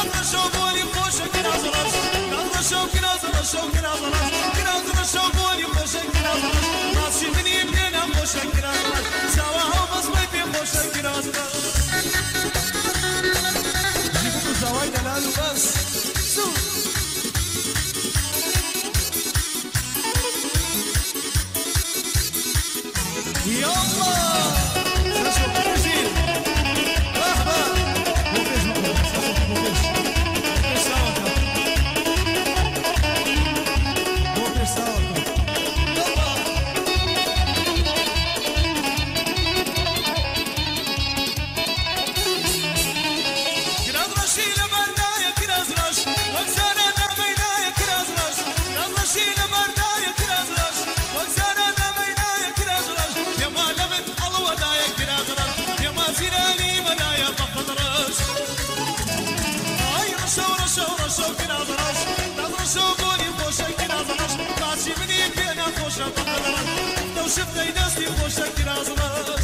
شوقوني خوشك نازلش نازل شوق نازل شوق نازل شوقوني خوشك نازلش ماشي من يمكن خوشك نازلش سواها بصمتي خوشك نازلش جيبوا زوايا دلال بس يلا شوقوني خوشك نازلش ماشي من يمكن خوشك نازلش لو شفتي ناسي خوشك نازلش